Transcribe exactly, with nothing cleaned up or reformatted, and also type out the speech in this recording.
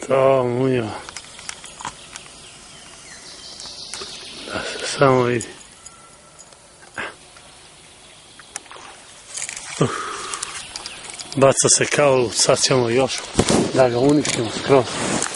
To munja. Da se samo vidi. Uh. Baca se kao, sad ćemo još da ga uništimo skroz.